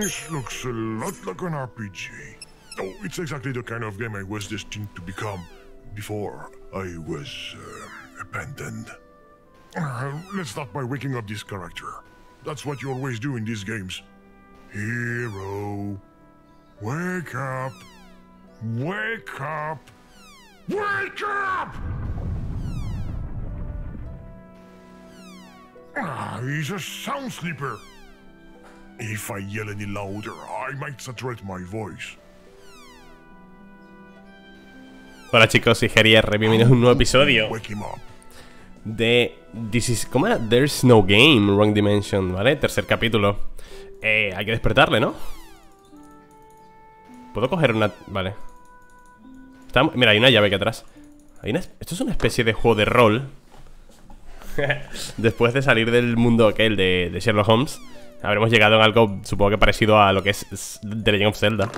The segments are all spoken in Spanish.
This looks a lot like an RPG. Oh, it's exactly the kind of game I was destined to become before I was abandoned. Let's start by waking up this character. That's what you always do in these games. Hero, wake up! Wake up! Wake up! He's a sound sleeper. If I yell any louder, I might saturate my voice. Hola chicos, soy GeriR, bienvenidos a un nuevo episodio Wake him up. de ¿cómo era? There's no game, Wrong Dimension, ¿vale? Tercer capítulo. Hay que despertarle, ¿no? ¿Puedo coger una...? Vale. Mira, hay una llave aquí atrás. Esto es una especie de juego de rol. Después de salir del mundo aquel de Sherlock Holmes, habremos llegado en algo, supongo que parecido a lo que es The Legend of Zelda.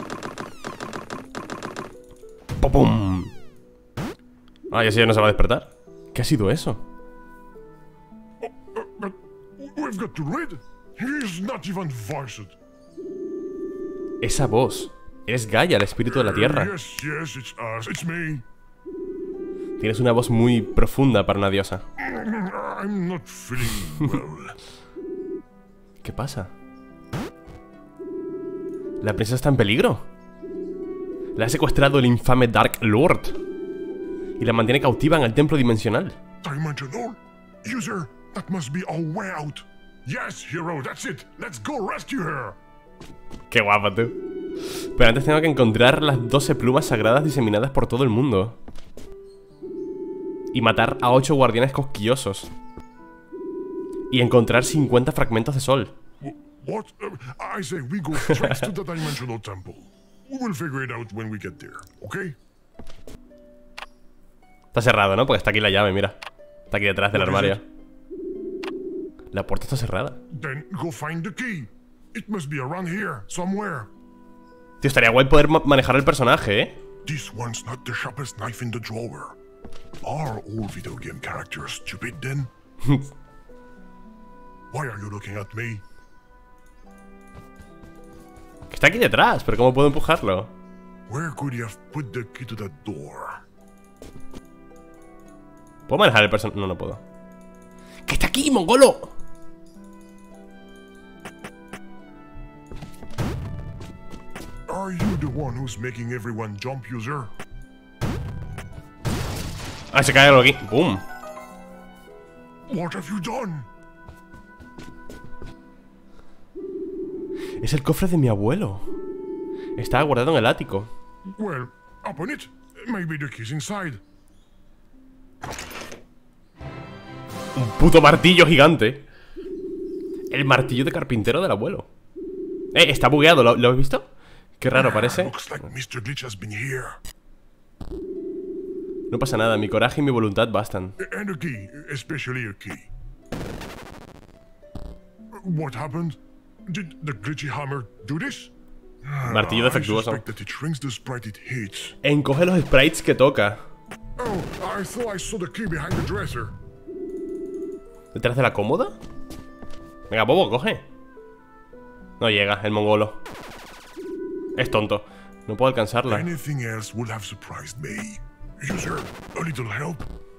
¡Pum! Ah, ya no se va a despertar. ¿Qué ha sido eso? But we've got to read. He's not even voiced. Esa voz. Eres Gaia, el espíritu de la tierra. Yes, it's us. It's me. Tienes una voz muy profunda para una diosa. I'm not feeling well. ¿Qué pasa? La princesa está en peligro. La ha secuestrado el infame Dark Lord y la mantiene cautiva en el templo dimensional. Dimensional? User, that must be our way out. Yes, hero, that's it. Let's go rescue her. Qué guapa, tú. Pero antes tengo que encontrar las 12 plumas sagradas diseminadas por todo el mundo y matar a 8 guardianes cosquillosos y encontrar 50 fragmentos de sol. What? I say we go straight to the dimensional temple. We'll figure it out when we get there, okay? Está cerrado, ¿no? Porque está aquí la llave, mira. Está aquí detrás del armario. La puerta está cerrada. Then go find the key. It must be around here, somewhere. Tío, estaría guay poder manejar el personaje, ¿eh? This one's not the sharpest knife in the drawer. Are all video game characters stupid then? Why are you looking at me? Que está aquí detrás, pero ¿cómo puedo empujarlo? Where could you have put the key to that door? ¿Puedo manejar el personaje? No, no puedo. ¡Que está aquí, mongolo! Are you the one who's making everyone jump, user? Ah, se cae algo aquí. ¡Bum! What have you done? Es el cofre de mi abuelo. Estaba guardado en el ático. Well, open it. Maybe the key's inside. Un puto martillo gigante. El martillo de carpintero del abuelo. Está bugueado, ¿lo has visto? Qué raro parece. Looks like Mr. Glitch has been here. No pasa nada, mi coraje y mi voluntad bastan. And a key, especially a key. What happened? Did the glitchy hammer do this? Martillo defectuoso. I suspect that it shrinks the sprite it hits. Encoge los sprites que toca. Oh, I thought I saw the key behind the dresser. ¿Detrás de la cómoda? Venga, bobo, coge. No llega, el mongolo. Es tonto. No puedo alcanzarla. Anything else would have surprised me. User, a little help?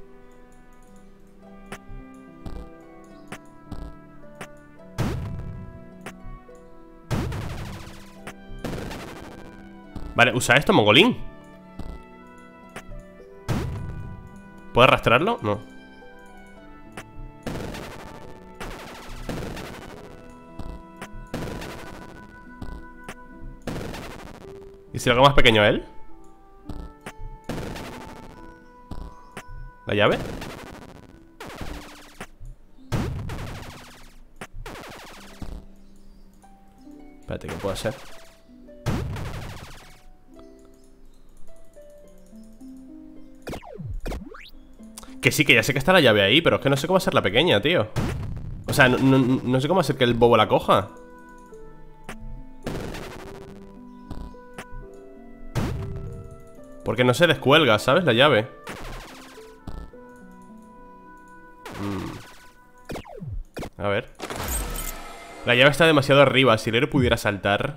Vale, usa esto, mongolín. ¿Puedo arrastrarlo? No. ¿Y si lo hago más pequeño a él? ¿La llave? Espérate, ¿qué puedo hacer? Que sí, que ya sé que está la llave ahí, pero es que no sé cómo hacerla pequeña, tío. O sea, no sé cómo hacer que el bobo la coja. Porque no se descuelga, ¿sabes? La llave. A ver. La llave está demasiado arriba. Si el héroe pudiera saltar.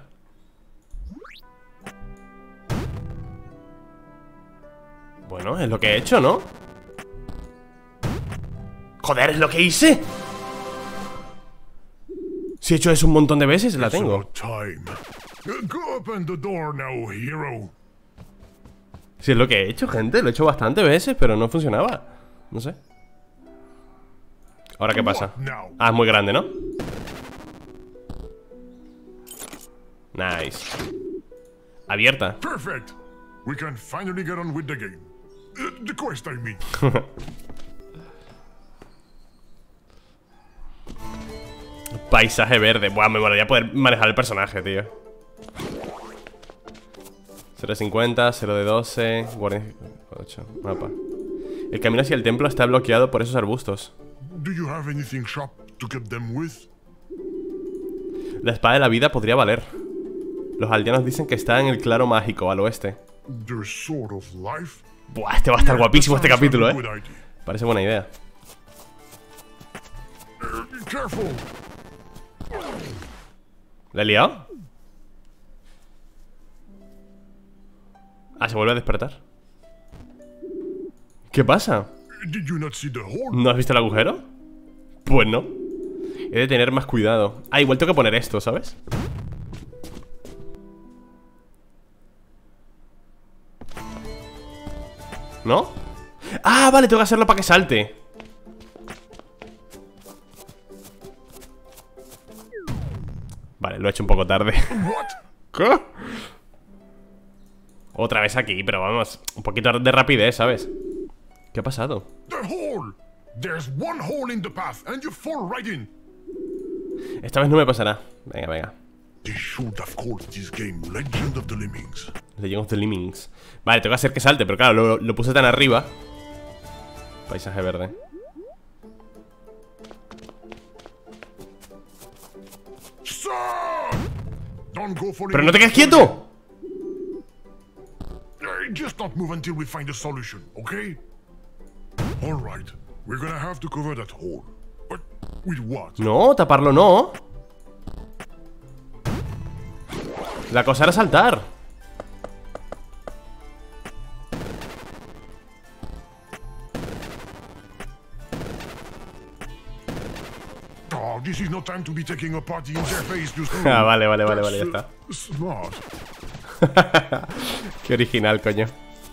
Bueno, es lo que he hecho, ¿no? ¡Joder, es lo que hice! Si he hecho eso un montón de veces, la tengo. Si es lo que he hecho, gente. Lo he hecho bastantes veces, pero no funcionaba. No sé. ¿Ahora qué pasa? Ah, es muy grande, ¿no? Nice. Abierta. Perfect. We can finally get on with the game. The quest, I mean. Paisaje verde. Buah, me molaría poder manejar el personaje, tío. 0 de 50, 0 de 12, guardia 8, mapa. El camino hacia el templo está bloqueado por esos arbustos. Do you have anything sharp to keep them with? La espada de la vida podría valer. Los aldeanos dicen que está en el claro mágico, al oeste. The sword of life? Buah, este va a estar guapísimo este capítulo, Parece buena idea. Careful. ¿La he liado? Ah, se vuelve a despertar. ¿Qué pasa? Did you not see the hole? ¿No has visto el agujero? Pues no. He de tener más cuidado. Ah, igual tengo que poner esto, ¿sabes? ¿No? Ah, vale, tengo que hacerlo para que salte. Vale, lo he hecho un poco tarde. ¿Qué? Otra vez aquí, pero vamos, un poquito de rapidez, ¿sabes? ¿Qué ha pasado? The hole. There's one hole in the path and you fall right in. Esta vez no me pasará. Venga, venga. They should have called this game Legend of the Lemmings. Legend of the Lemmings. Vale, tengo que hacer que salte, pero claro, lo puse tan arriba. Paisaje verde. Don't go for ¡Pero no te quedes quieto! Just not move until we find a solution, okay? All right, we're gonna have to cover that hole. But with what? No, taparlo no. La cosa era saltar. Oh, this is no time to be taking a party interface. Ah, vale, ya está. Smart. Qué original, coño.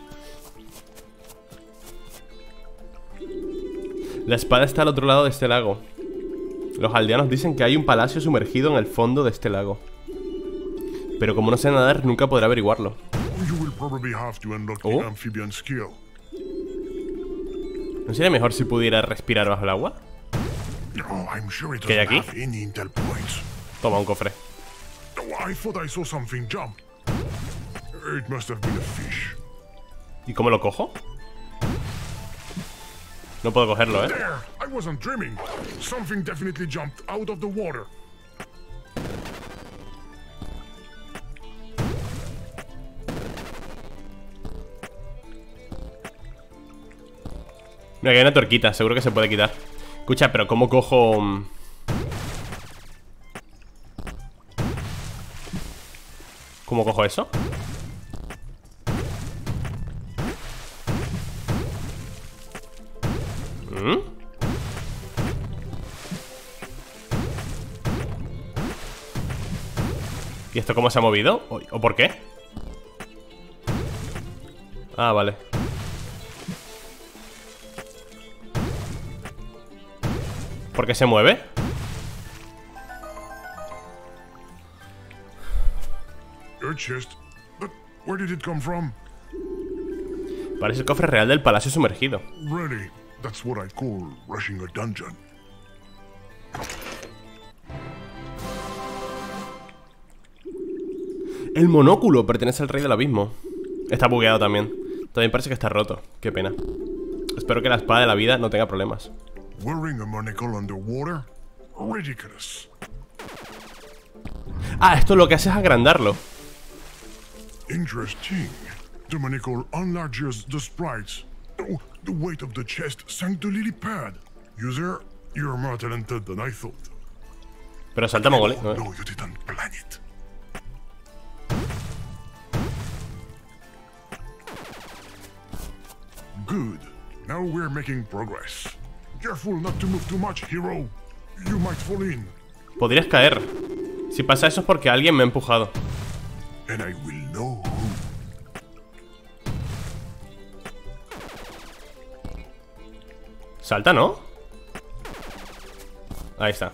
La espada está al otro lado de este lago. Los aldeanos dicen que hay un palacio sumergido en el fondo de este lago. Pero como no sé nadar, nunca podré averiguarlo. ¿No sería mejor si pudiera respirar bajo el agua? ¿Qué hay aquí? Toma, un cofre. ¿Y cómo lo cojo? No puedo cogerlo, ¿eh? Mira, que hay una tuerquita, seguro que se puede quitar. Escucha, pero ¿cómo cojo...? ¿Cómo cojo eso? ¿Y esto cómo se ha movido? ¿O por qué? Ah, vale. ¿Por qué se mueve? Parece el cofre real del palacio sumergido. El monóculo pertenece al rey del abismo. Está bugueado también. También parece que está roto. Qué pena. Espero que la espada de la vida no tenga problemas. Ah, esto lo que hace es agrandarlo. Interesting. The monocle enlarges the sprites. Oh, the weight of the chest sank the lily pad. User, you're more talented than I thought. Pero salta Mogole. No, you didn't plan it. Good. Now we're making progress. Careful not to move too much, hero. You might fall in. Podrías caer. Si pasa eso es porque alguien me ha empujado. And I will know who. Salta, ¿no? Ahí está.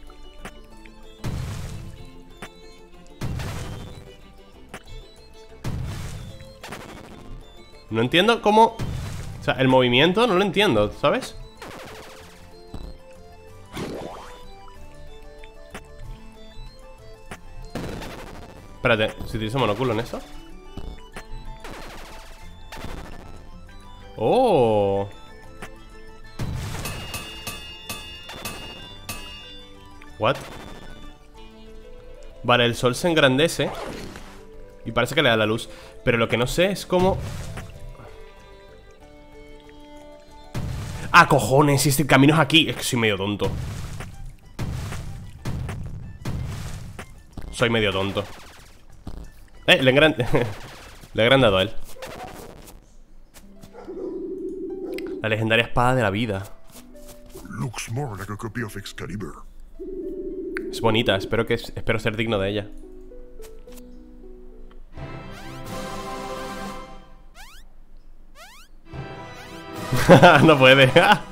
No entiendo cómo... O sea, el movimiento no lo entiendo, ¿sabes? Espérate, si utilizo monóculo en esto. ¡Oh! ¿What? Vale, el sol se engrandece y parece que le da la luz. Pero lo que no sé es cómo... ¡Ah, cojones! Si este camino es aquí. Es que soy medio tonto. Soy medio tonto. Le he agrandado a él. La legendaria espada de la vida. Looks more like a copy of Excalibur. Es bonita, espero ser digno de ella. No puede.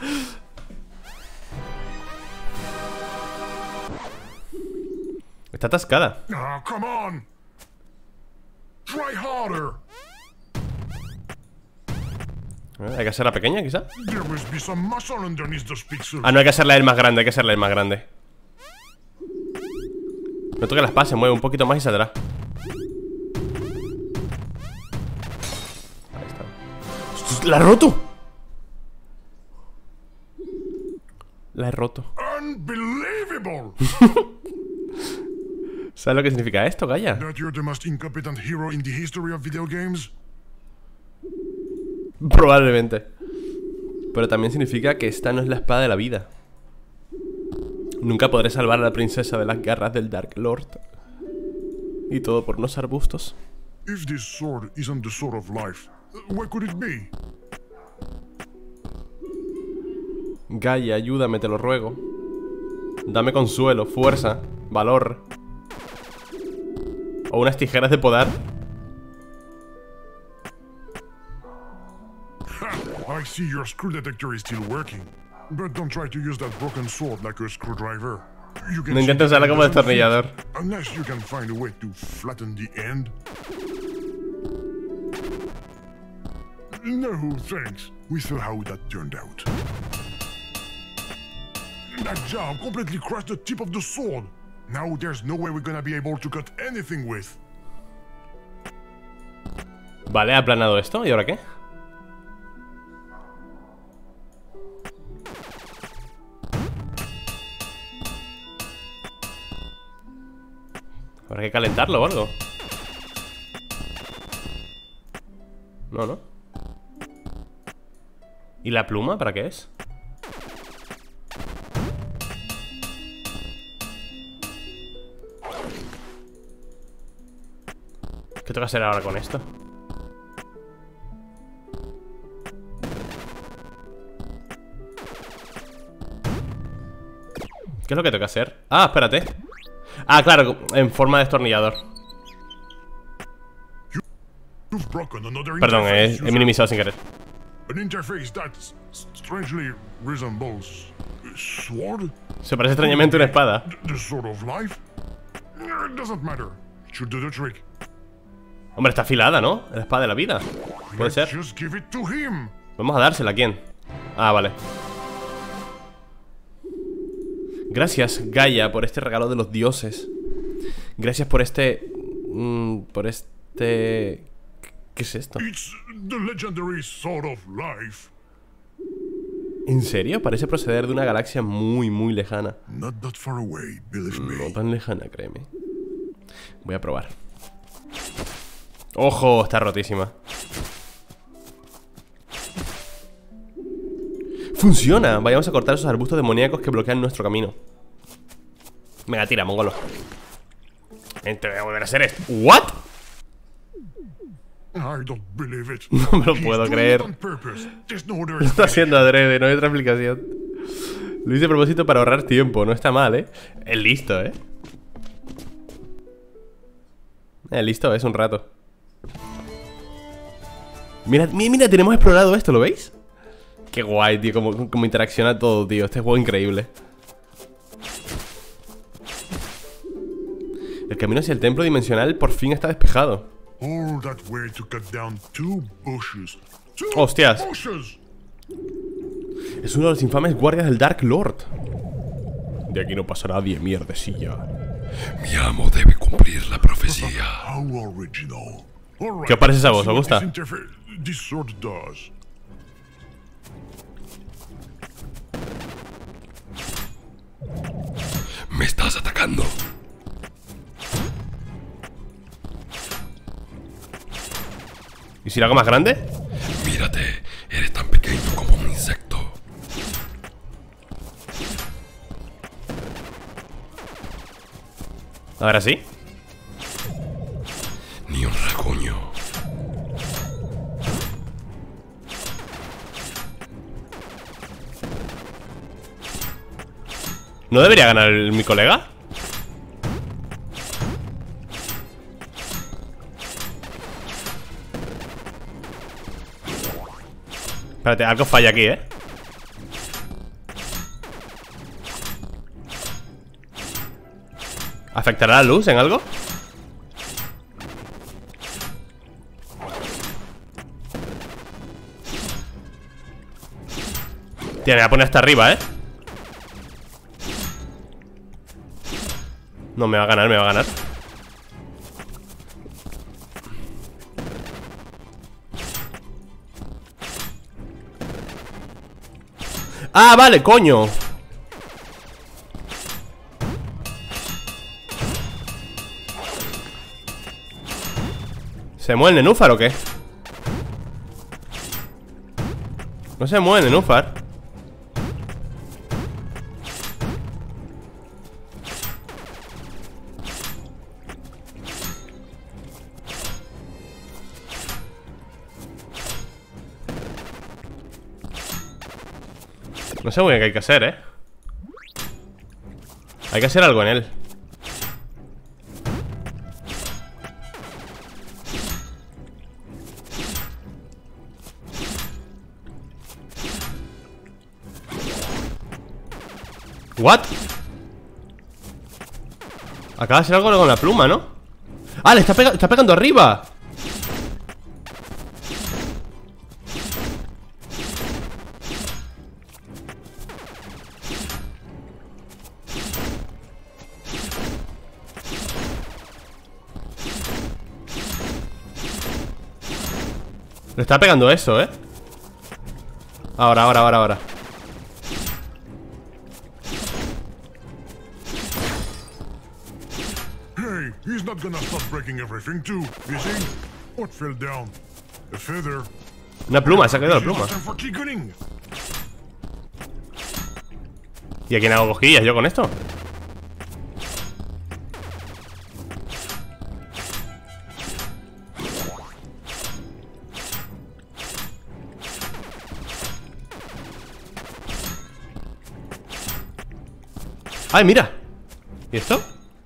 Está atascada. Ah, come on. Try harder. Hay que hacerla pequeña, quizá. There must be some muscle underneath those pixels. Ah, no, hay que hacerla el más grande, hay que hacerla el más grande. Noto que la espada se mueve un poquito más y saldrá. Ahí está. ¡La he roto! La he roto. Unbelievable. ¿Sabes lo que significa esto, Gaia? That you're the most incompetent hero in the history of video games? Probablemente. Pero también significa que esta no es la espada de la vida. Nunca podré salvar a la princesa de las garras del Dark Lord. Y todo por unos arbustos. If this sword isn't the sword of life, what could it be? Gaia, ayúdame, te lo ruego. Dame consuelo, fuerza, valor. O unas tijeras de podar. I see your screw detector is still working. But don't try to use that broken sword like a screwdriver. You can No intentes usarla como destornillador. unless you can find a way to flatten the end. No, thanks. We saw how that turned out. That jab completely crushed the tip of the sword. Now there's no way we're gonna be able to cut anything with. Vale, ha aplanado esto. ¿Y ahora qué? Habrá que calentarlo o algo. No, ¿no? ¿Y la pluma para qué es? ¿Qué tengo que hacer ahora con esto? ¿Qué es lo que tengo que hacer? Ah, espérate. Ah, claro, en forma de destornillador. You've broken another Perdón, interface, he minimizado sin querer. An interface that strangely resembles a sword? Se parece extrañamente a una espada. The sword of life? It doesn't matter. It should do the trick. Hombre, está afilada, ¿no? La espada de la vida. Puede ser. Just give it to him. Vamos a dársela, ¿a quién? Ah, vale. Gracias, Gaia, por este regalo de los dioses. Gracias por este... ¿Qué es esto? It's the legendary sword of life. ¿En serio? Parece proceder de una galaxia muy, muy lejana. Not that far away, believe me. No tan lejana, créeme. Voy a probar. ¡Ojo! Está rotísima. ¡Funciona! Vayamos a cortar esos arbustos demoníacos que bloquean nuestro camino. Venga, tira, mongolo. Te voy a volver a hacer esto. ¿What? I don't believe it. No me lo puedo He's doing creer. it on purpose. There's no other Lo está haciendo adrede, no hay otra explicación. Lo hice a propósito para ahorrar tiempo. No está mal, ¿eh? Es listo, ¿eh? Listo, es un rato. Mira, mira, tenemos explorado esto, ¿lo veis? Qué guay, tío, como interacciona todo, tío. Este juego es increíble. El camino hacia el templo dimensional por fin está despejado. All that way to cut down 2 bushes. 2 Hostias. bushes. Es uno de los infames guardias del Dark Lord. De aquí no pasa nadie, mierdecilla. Mi amo debe cumplir la profecía. How original. All right, ¿Qué os parece esa voz? let's ¿Os see what gusta? this sword does. Me estás atacando. ¿Y si lo hago más grande? Mírate, eres tan pequeño como un insecto. Ahora sí. Ni un rasguño. ¿No debería ganar mi colega? Espérate, algo falla aquí, ¿eh? ¿Afectará la luz en algo? Tía, me voy a poner hasta arriba, ¿eh? No, me va a ganar, me va a ganar. ¡Ah, vale, coño! ¿Se mueve el nenúfar o qué? No se mueve el nenúfar. No sé muy bien qué hay que hacer, ¿eh? Hay que hacer algo en él. ¿What? Acaba de hacer algo con la pluma, ¿no? ¡Ah! Le está pegando arriba. Le está pegando eso, ¿eh? Ahora. Hey, he's not gonna stop breaking everything too, you see? What fell down? A feather. Una pluma, se ha caído la pluma. Time for tickling. ¿Y a quién hago cosquillas yo con esto? ¡Ay, mira! ¿Y esto?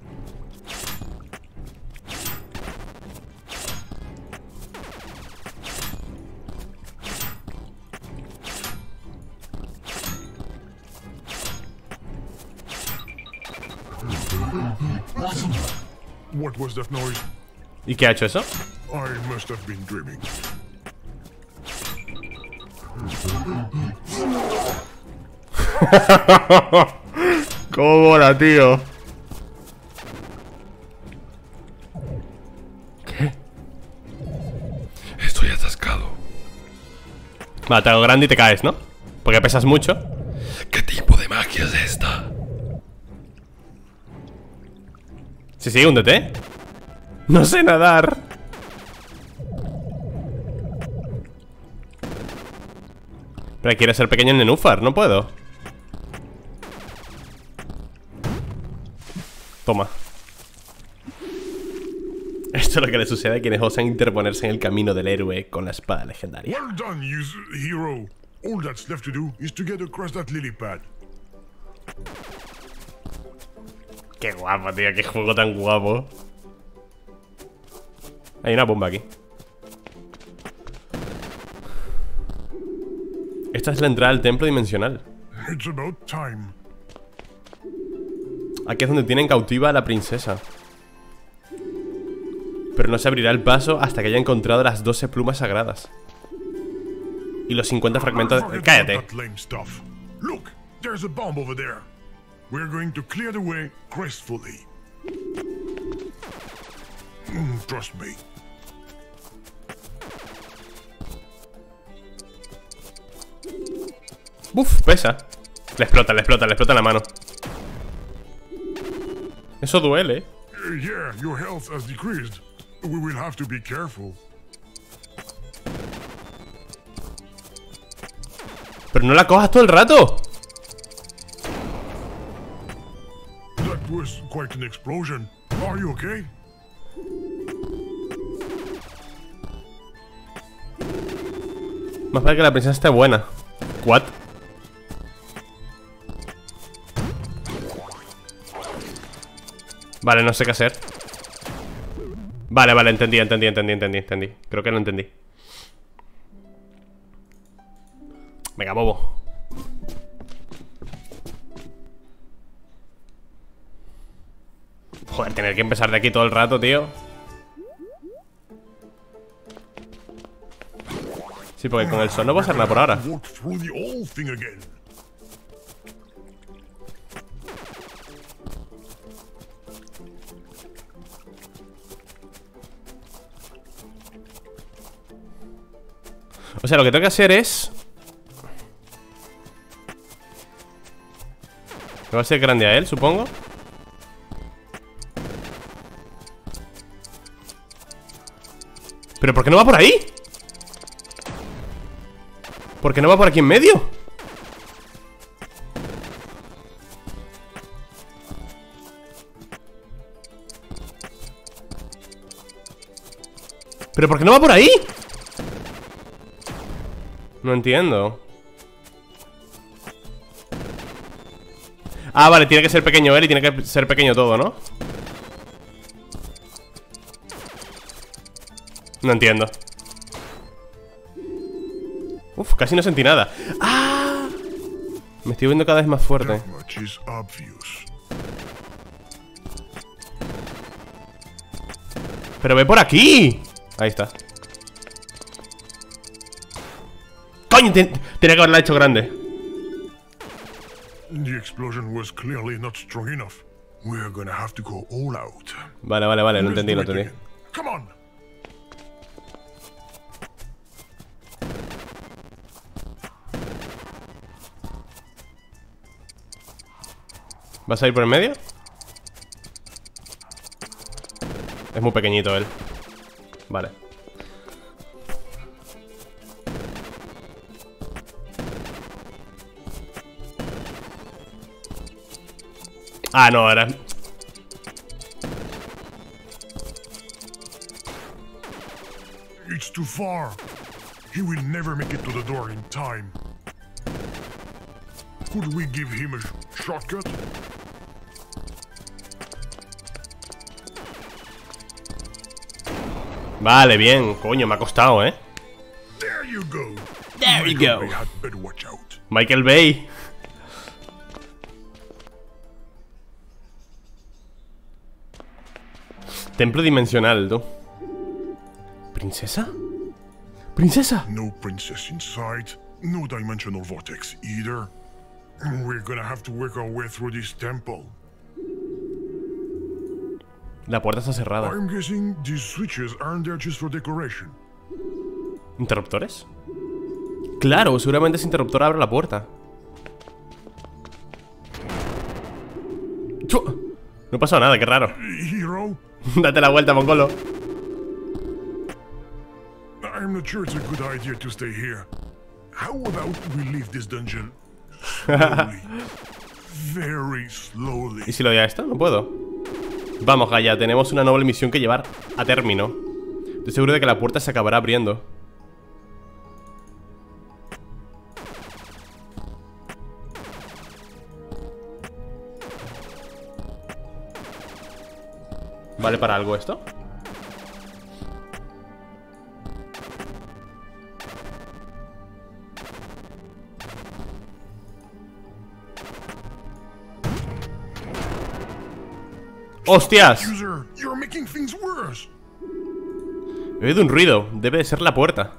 What was that noise? ¿Y qué ha hecho eso? I must have been dreaming. ¿Cómo mola, tío? ¿Qué? Estoy atascado. Vale, te hago grande y te caes, ¿no? Porque pesas mucho. ¿Qué tipo de magia es esta? Sí, húndete. No sé nadar. Pero quiere ser pequeño el nenúfar, no puedo. Toma. Esto es lo que le sucede a quienes osan interponerse en el camino del héroe con la espada legendaria. Well done, you hero. All that's left to do is to get across that lily pad. Qué guapo, tío, qué juego tan guapo. Hay una bomba aquí. Esta es la entrada al templo dimensional. It's about time. Aquí es donde tienen cautiva a la princesa. Pero no se abrirá el paso hasta que haya encontrado las 12 plumas sagradas y los 50 fragmentos de... ¡Cállate! Look, there's a bomb over there. We're going to clear the way gracefully. Trust me. ¡Buf! Pesa. Le explota la mano. Eso duele. Yeah, your health has decreased. We will have to be careful. Pero no la cojas todo el rato. That was quite an explosion. Are you okay? Más vale que la princesa esté buena. ¿What? Vale, no sé qué hacer. Vale, entendí. Creo que lo entendí. Venga, bobo. Joder, tener que empezar de aquí todo el rato, tío. Sí, porque con el sol no puedo hacer nada por ahora. O sea, lo que tengo que hacer es... Me va a ser grande a él, supongo. ¿Pero por qué no va por ahí? ¿Por qué no va por aquí en medio? ¿Pero por qué no va por ahí? No entiendo. Ah, vale, tiene que ser pequeño él y tiene que ser pequeño todo, ¿no? No entiendo. Uf, casi no sentí nada. ¡Ah! Me estoy viendo cada vez más fuerte. ¡Pero ve por aquí! Ahí está. ¡Coño! Tenía que haberla hecho grande. The explosion was clearly not strong enough. We're gonna have to go all out. Vale, lo entendí. Come on. ¿Vas a ir por el medio? Es muy pequeñito él. Vale. Ah, no, era... It's too far. He will never make it to the door in time. Could we give him a shortcut? Vale, bien. Coño, me ha costado, ¿eh? There you go. There you go. Bay had better watch out. Michael Bay. Templo dimensional, tú. ¿Princesa? ¿Princesa? No princess inside. No dimensional vortex either. We're gonna have to work our way through this temple. La puerta está cerrada. I'm guessing these switches aren't there just for decoration. ¿Interruptores? Claro, seguramente ese interruptor abre la puerta. No pasó nada, qué raro. Hero? Date la vuelta, mongolo. I'm not sure it's a good idea to stay here. How about we leave this dungeon slowly? Very slowly. ¿Y si lo doy a esto? No puedo. Vamos, Gaia, tenemos una noble misión que llevar a término. Estoy seguro de que la puerta se acabará abriendo. ¿Vale para algo esto? ¡Hostias! User, you're making things worse. He oído un ruido. Debe de ser la puerta.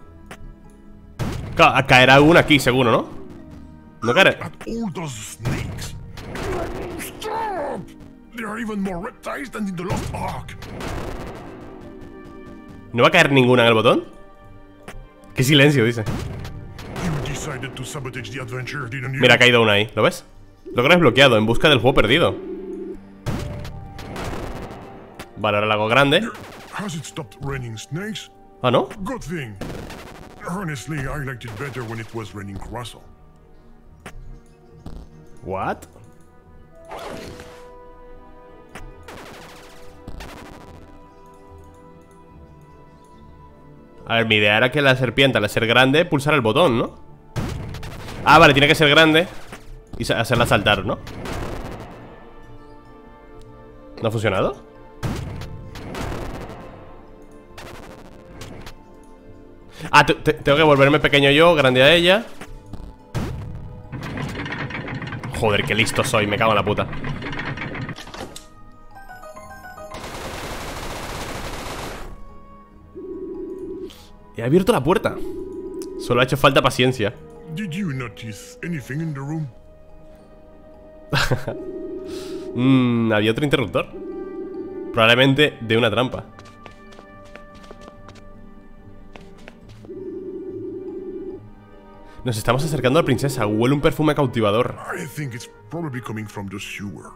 Caerá alguna aquí, seguro, ¿no? No caerá. At all those snakes. Stop! There are even more reptiles than in the Lost Ark. ¿No va a caer ninguna en el botón? ¡Qué silencio! Dice. You decided to sabotage the adventure, didn't you? Mira, ha caído una ahí. ¿Lo ves? Logro desbloqueado. En busca del juego perdido. Vale, ahora la hago grande. Has it stopped raining snakes? ¿Ah, no? Good thing. Honestly, I liked it better when it was raining Russell. ¿What? A ver, mi idea era que la serpiente, al ser grande, pulsara el botón, ¿no? Ah, vale, tiene que ser grande y hacerla saltar, ¿no? ¿No ha funcionado? Ah, tengo que volverme pequeño yo, grande a ella. Joder, qué listo soy, me cago en la puta. He abierto la puerta. Solo ha hecho falta paciencia. Did you notice anything in the room? Había otro interruptor. Probablemente de una trampa. Nos estamos acercando a la princesa. Huele un perfume cautivador. I think it's probably coming from the sewer.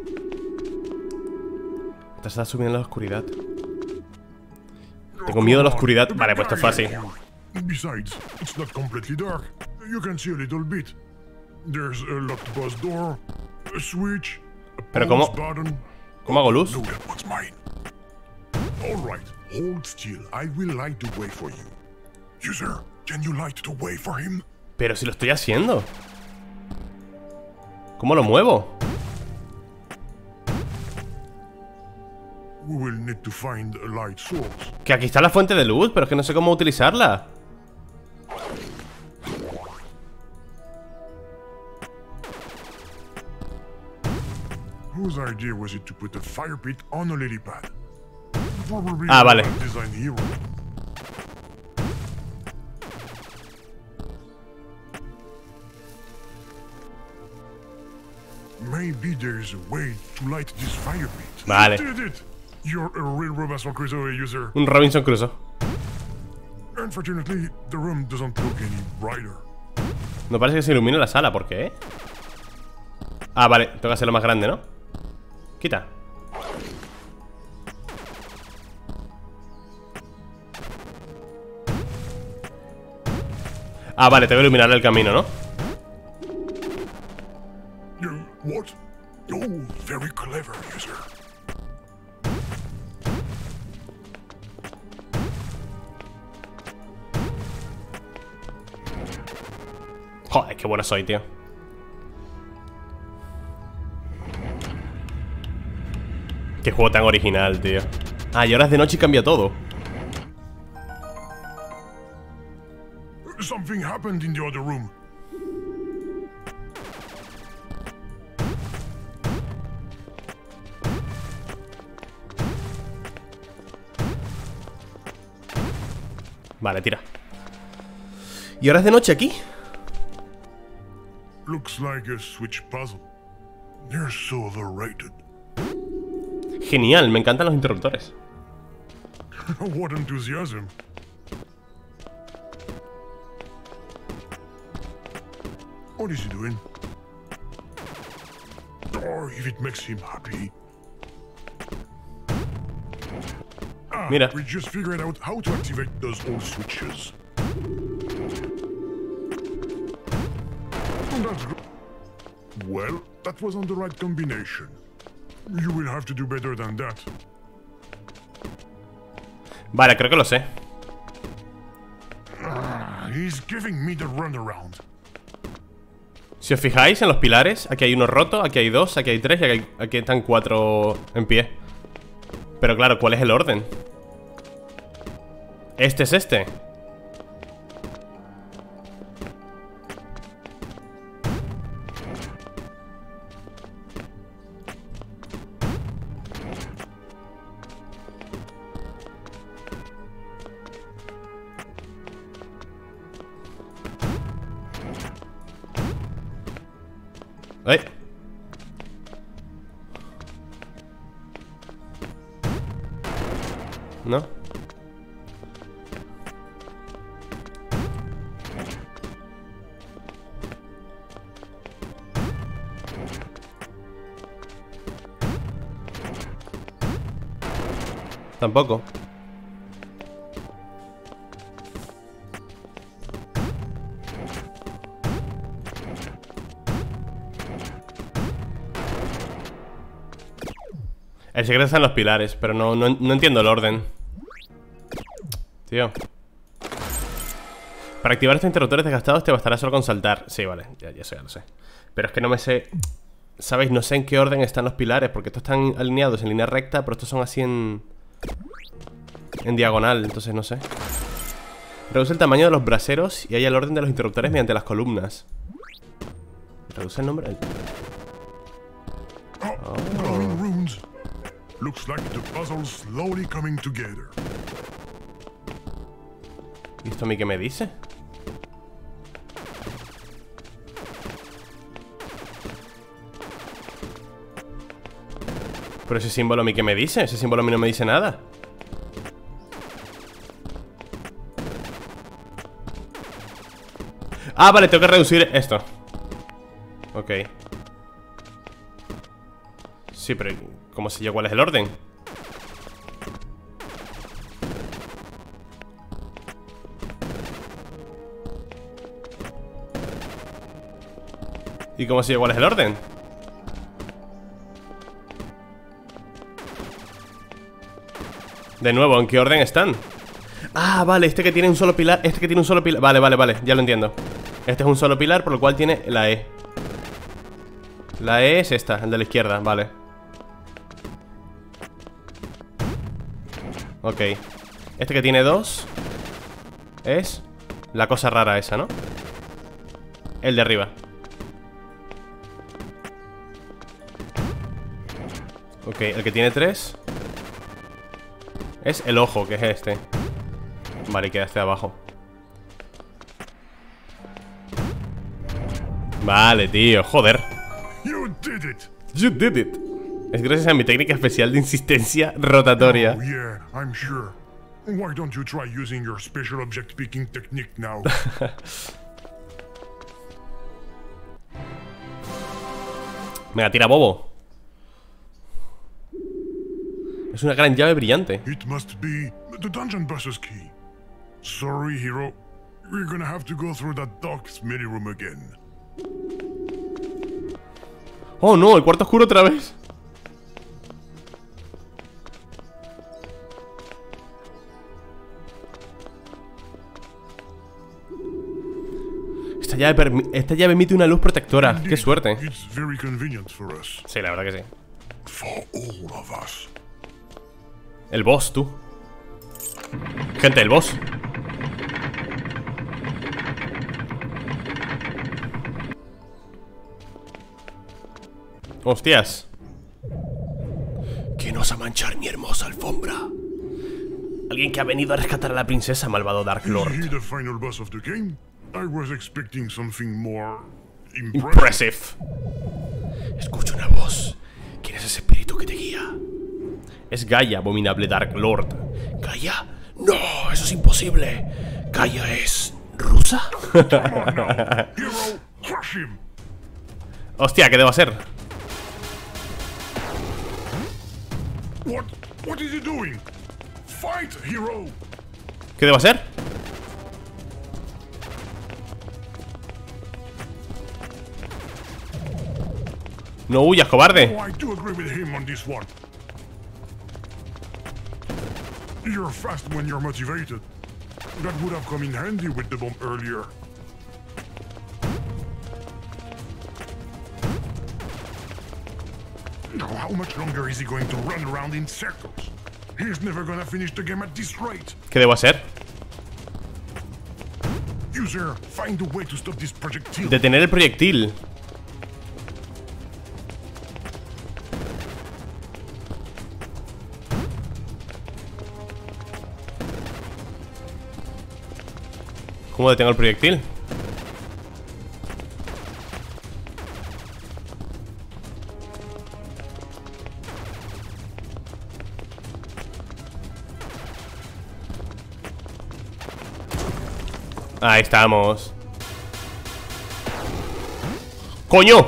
Te estás subiendo en la oscuridad. Tengo miedo a la oscuridad. Vale, pues esto fue así. Besides, it's not completely dark. You can see a little bit. There's a locked bus door, a switch, a Pero pause ¿cómo? button. ¿Cómo hago luz? No, that one's mine. All right, hold still. I will light the way for you. User, can you light the way for him? Pero si lo estoy haciendo. ¿Cómo lo muevo? We will need to find a light source. Que aquí está la fuente de luz, pero es que no sé cómo utilizarla. Whose idea was it to put a fire pit on a lily pad? Probably Ah, vale. a design hero. Maybe there's a way to light this fire pit. Vale. You did it! You're a real Robinson Crusoe user. Un Robinson Crusoe. Unfortunately, the room doesn't look any brighter. No parece que se ilumine la sala, ¿por qué? Ah, vale, tengo que hacerlo más grande, ¿no? Quita. Ah, vale, tengo que iluminar el camino, ¿no? What? Oh, very clever, user. Joder, qué bueno soy, tío. Qué juego tan original, tío. Ah, y ahora es de noche y cambia todo. Something happened in the other room. Vale, tira. ¿Y ahora es de noche aquí? Looks like a switch puzzle. They're so overrated. Genial, me encantan los interruptores. What enthusiasm. What is he doing? Or if it makes him happy. Ah, Mira. we just figured out how to activate those old switches. That's good. Well, that wasn't the right combination. You will have to do better than that. Vale, creo que lo sé. He's giving me the runaround. Si os fijáis en los pilares, aquí hay uno roto, aquí hay dos, aquí hay tres y aquí están 4 en pie. Pero claro, ¿cuál es el orden? Este es este. ¡Ay! ¿No? Tampoco. El secreto está en los pilares, pero no entiendo el orden. Tío. Para activar estos interruptores desgastados te bastará solo con saltar. Sí, vale, ya eso ya lo sé. Pero es que no me sé... ¿Sabéis? No sé en qué orden están los pilares, porque estos están alineados en línea recta, pero estos son así en diagonal, entonces no sé. Reduce el tamaño de los braseros y halla el orden de los interruptores mediante las columnas. Reduce el nombre... Glowing runes. Looks like the puzzle's slowly coming together. ¿Y esto a mí qué me dice? Pero ese símbolo a mí qué me dice? Ese símbolo a mí no me dice nada. Ah, vale, tengo que reducir esto. Ok. Sí, pero ¿cómo sé yo cuál es el orden? ¿Y cómo sé yo cuál es el orden? De nuevo, ¿en qué orden están? Ah, vale, este que tiene un solo pilar. Este que tiene un solo pilar. Vale, ya lo entiendo. Este es un solo pilar, por lo cual tiene la E. La E es esta, el de la izquierda, vale. Ok. Este que tiene 2 es la cosa rara esa, ¿no? El de arriba. Ok, el que tiene 3 es el ojo, que es este. Vale, y queda este de abajo. Vale, tío, joder. You did it. You did it. Es gracias a mi técnica especial de insistencia rotatoria. Oh yeah, I'm sure. Why don't you try using your special object picking technique now? Venga, tira, bobo. Es una gran llave brillante. It must be the dungeon boss's key. Sorry, hero. We're gonna have to go through that dark, smelly room again. Oh no, el cuarto oscuro otra vez. Esta llave emite una luz protectora. Qué suerte. It's very convenient for us. Sí, la verdad que sí. For all of us. El boss, tú. Gente, el boss. Hostias. ¿Quién osa manchar mi hermosa alfombra? Alguien que ha venido a rescatar a la princesa, malvado Dark Lord. Is he the final boss of the game? I was expecting something more Impressive. Escucho una voz. ¿Quién es ese espíritu que te guía? Es Gaia, abominable Dark Lord. ¿Gaia? No, eso es imposible. Gaia es... ¿rusa? Come on now. Hero, crush him. Hostia, ¿qué debo hacer? What is he doing? Fight, hero. ¿Qué debo hacer? No huyas, cobarde. Oh, I do agree with him on this one. You're fast when you're motivated. That would have come in handy with the bomb earlier. Now, how much longer is he going to run around in circles? He's never gonna finish the game at this rate. ¿Qué debo hacer? User, find a way to stop this projectile. Detener el proyectil. ¿Cómo detengo el proyectil? Ahí estamos. ¡Coño!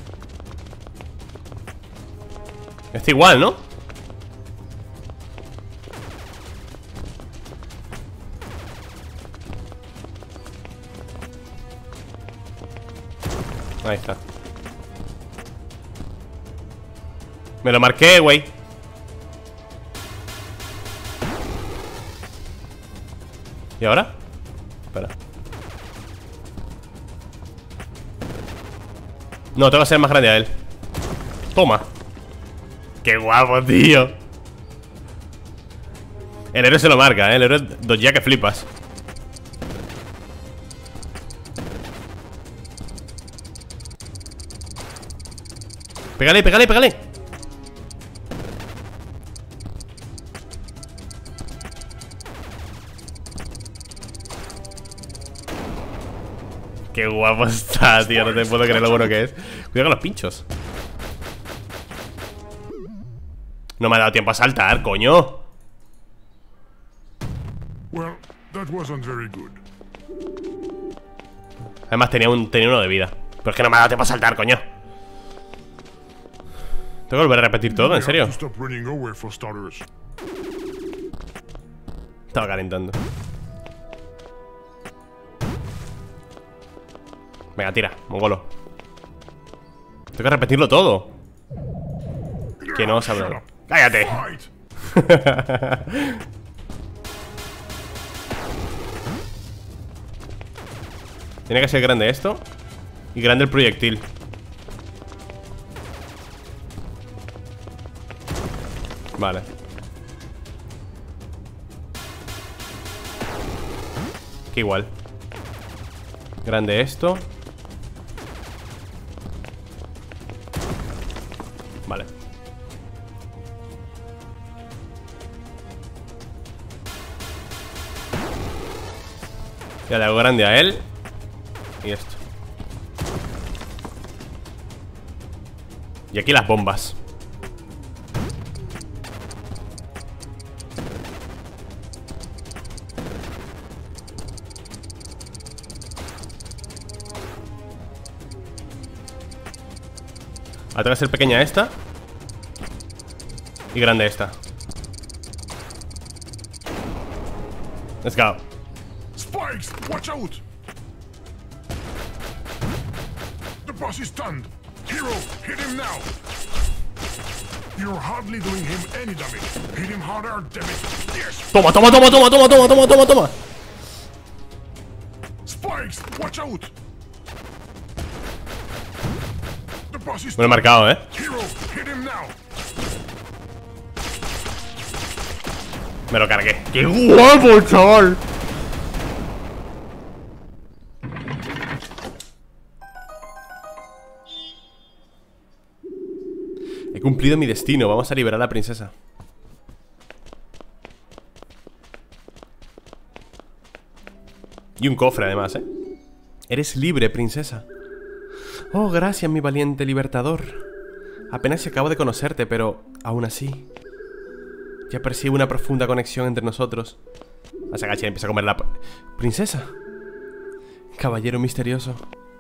Está igual, ¿no? Ahí está. Me lo marqué, güey. ¿Y ahora? Espera. No, tengo que ser más grande a él. Toma. Qué guapo, tío. El héroe se lo marca, El héroe dodgea que flipas. Pégale, pégale, pégale. Qué guapo está, tío. No te puedo creer lo bueno que es. Cuidado con los pinchos. No me ha dado tiempo a saltar, coño. Well, that wasn't very good. Además tenía uno de vida. Pero es que no me ha dado tiempo a saltar, coño. Tengo que volver a repetir todo, en serio. Estaba calentando. Venga, tira, mongolo. Tengo que repetirlo todo. Que no sabe. ¡Cállate! Tiene que ser grande esto. Y grande el proyectil. Vale. Que igual. Grande esto. Vale. Ya le hago grande a él. Y esto. Y aquí las bombas. Ahora tengo que ser pequeña esta. Y grande esta. Let's go. Spikes, watch out! The boss is stunned. Hero, hit him now. You're hardly doing him any damage. Hit him harder, damn it. Yes. Toma, toma, toma, toma, toma, toma, toma, toma, toma. Spikes, watch out. The boss is Me lo he marcado, Hero, hit him now. Me lo cargué. ¡Qué guapo, chaval! He cumplido mi destino. Vamos a liberar a la princesa. Y un cofre, además, Eres libre, princesa. Oh, gracias, mi valiente libertador. Apenas acabo de conocerte, pero aún así ya percibo una profunda conexión entre nosotros. Se agacha y empieza a comer la... Princesa. Caballero misterioso.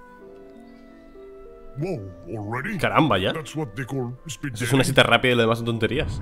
Whoa, already? Caramba, ya. That's what they call speed Esto es una cita rápida y lo demás son tonterías.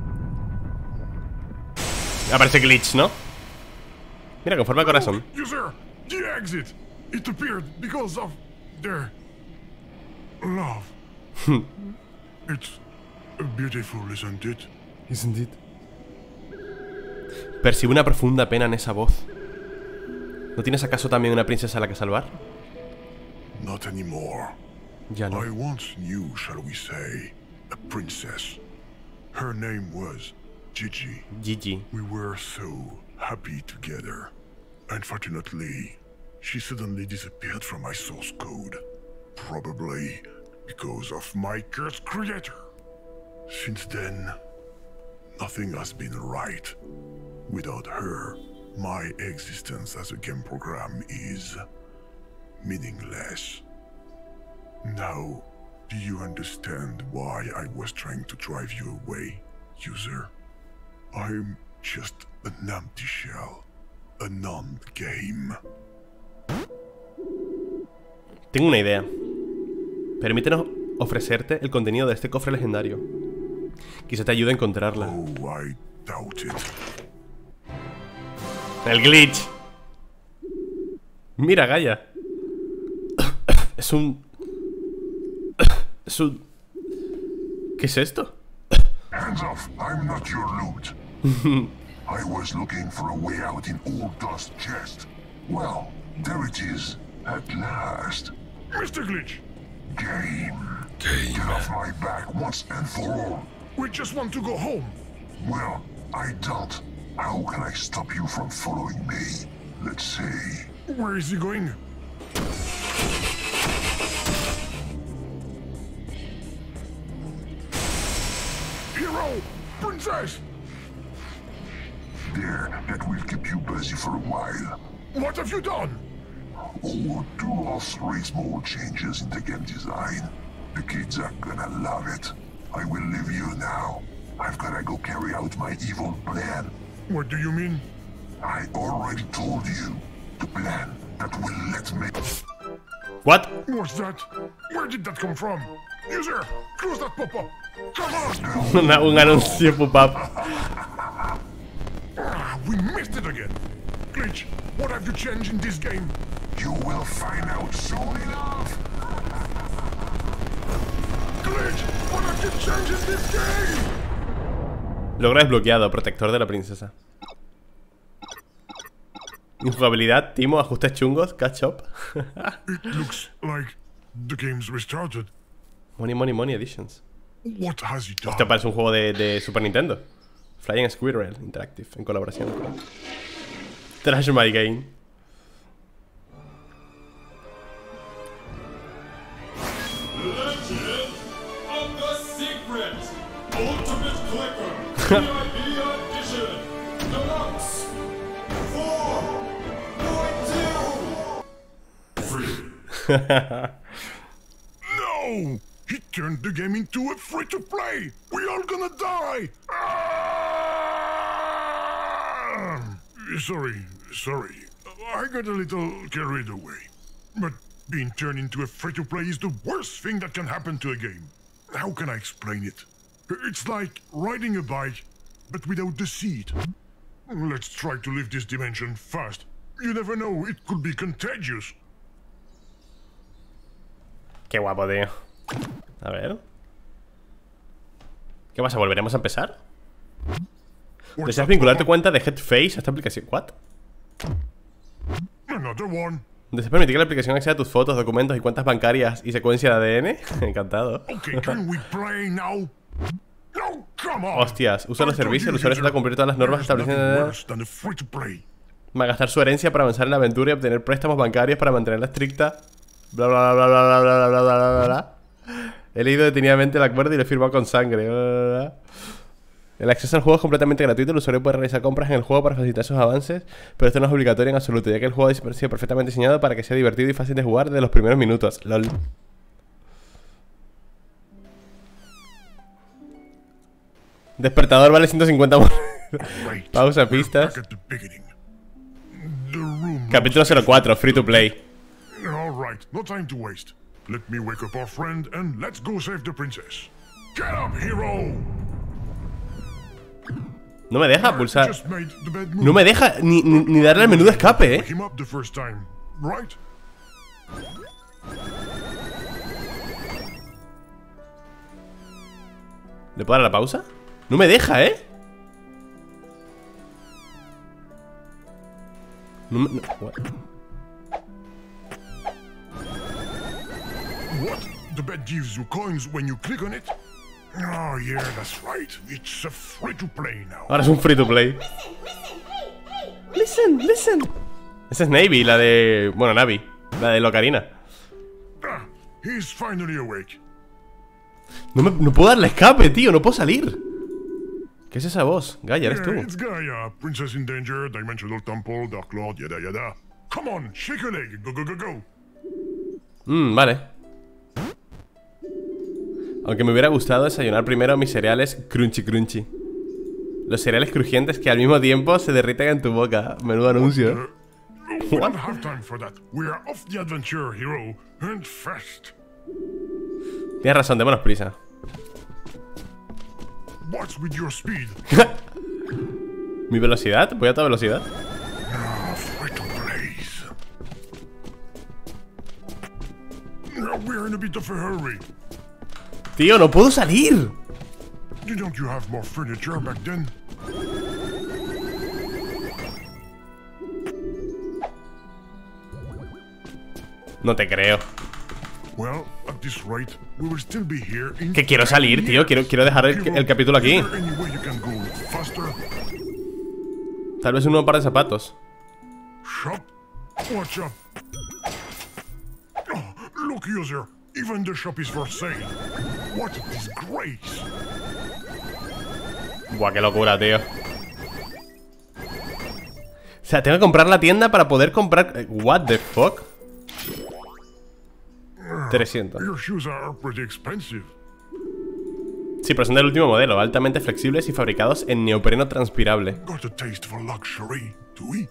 Aparece glitch, ¿no? Mira, con forma de corazón. User, the exit. It appeared because of their love. It's beautiful, isn't it? Isn't it? Percibe una profunda pena en esa voz. ¿No tienes acaso también una princesa a la que salvar? Not anymore. Ya no. I once knew, shall we say, a princess. Her name was Gigi. Gigi. We were so happy together. Unfortunately, she suddenly disappeared from my source code. Probably because of my cursed creator. Since then, nothing has been right. Without her, my existence as a game program is meaningless. Now, do you understand why I was trying to drive you away, user? I'm just an empty shell, a non-game. Tengo una idea. Permítenos ofrecerte el contenido de este cofre legendario. Quizá te ayude a encontrarla. Oh, I doubt it. El glitch. Mira, Gaia. Es un... ¿Qué es esto? Hands off, I'm not your loot. I was looking for a way out in Old Dust chest. Well, there it is, at last. Mr. Glitch! Game. Get off my back once and for all. We just want to go home. Well, I don't. How can I stop you from following me? Let's see. Where is he going? Hero! Princess! There, that will keep you busy for a while. What have you done? Oh, 2 or 3 small changes in the game design. The kids are gonna love it. I will leave you now. I've gotta go carry out my evil plan. What do you mean? I already told you. The plan that will let me... What? What's that? Where did that come from? User, close that pop-up. Come on! Un anuncio pop-up. We missed it again. Glitch, what have you changed in this game? You will find out soon enough. Glitch, what have you changed in this game? Logro desbloqueado, protector de la princesa. Injugabilidad, timo, ajustes chungos, catch up. It looks like the game's restarted. Money, money, money editions. What has he done? Esto parece un juego de Super Nintendo. Flying Squirrel Interactive, en colaboración con Trash My Game. Legend of the Secret Ultimate Clicker VIP Edition Deluxe 4.2 Free. No! He turned the game into a free-to-play! We all gonna die! Sorry. I got a little carried away. But being turned into a free-to-play is the worst thing that can happen to a game. How can I explain it? It's like riding a bike, but without the seat. Let's try to leave this dimension fast. You never know, it could be contagious. Qué guapo, tío. A ver. ¿Qué pasa? ¿Volveremos a empezar? ¿Deseas vincular tu cuenta de Headface a esta aplicación? ¿What? Another one. ¿Deseas permitir que la aplicación acceda a tus fotos, documentos y cuentas bancarias y secuencia de ADN? Encantado. Okay, can we play now? No, come on. Hostias, usa los servicios, el usuario trata de cumplir todas las normas establecidas. Malgastar su herencia para avanzar en la aventura y obtener préstamos bancarios para mantenerla estricta. Bla bla bla bla bla bla bla bla bla bla. He leído detenidamente el acuerdo y lo he firmado con sangre. Bla, bla, bla. El acceso al juego es completamente gratuito. El usuario puede realizar compras en el juego para facilitar sus avances, pero esto no es obligatorio en absoluto, ya que el juego ha sido perfectamente diseñado para que sea divertido y fácil de jugar desde los primeros minutos. LOL. Despertador vale 150 monedas. Pausa, pistas. Capítulo 04, free to play. Alright, no time to waste. Let me wake up our friend and let's go save the princess. Get up, hero! No me deja pulsar. No me deja ni darle al menú de escape, Wake him up the first time, right? ¿Le puedo dar la pausa? No me deja, ¿eh? What? What? The bed gives you coins when you click on it? Oh, yeah, that's right. It's a free-to-play now. Ahora es un free to play. Listen. Esa es Navy, la de... Bueno, Navi. La de Locarina. Ah, he's finally awake. No puedo darle escape, tío. No puedo salir. ¿Qué es esa voz? Gaia, eres tú. It's Gaia, Princess in Danger, Dimensional Temple, Dark Lord, yada yada. Come on, shake a leg, go. Vale. Aunque me hubiera gustado desayunar primero mis cereales crunchy. Los cereales crujientes que al mismo tiempo se derriten en tu boca. Menudo anuncio. We don't have time for that. We are off the adventure, hero, and fast. Tienes razón, démonos prisa. What's with your speed? ¿Mi velocidad? ¿Voy a toda velocidad? Free to plays. We're in a bit of a hurry. Tío, no puedo salir. Didn't you have more furniture back then? No te creo. Well, at this rate, we will still be here in Que quiero salir, tío. Quiero dejar el capítulo aquí. Is there any way you can go faster? Tal vez un nuevo par de zapatos. Shop? Watch out. Oh, look, user. Even the shop is for sale. What a disgrace. Buah, qué locura, tío. O sea, tengo que comprar la tienda para poder comprar... What the fuck? 300. Your shoes are pretty expensive. Sí, pero son del último modelo, altamente flexibles y fabricados en neopreno transpirable. Got a taste for luxury, do we?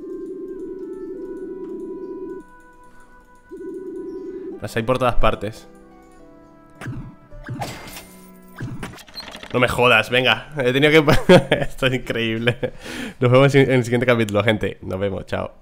Las hay por todas partes. No me jodas, venga. He tenido que... Esto es increíble. Nos vemos en el siguiente capítulo, gente. Nos vemos, chao.